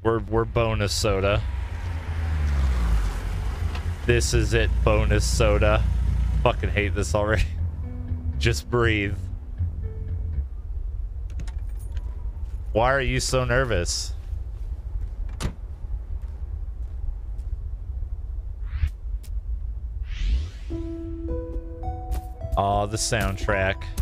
We're bonus soda. This is it, bonus soda. Fucking hate this already. Just breathe. Why are you so nervous? Oh, the soundtrack.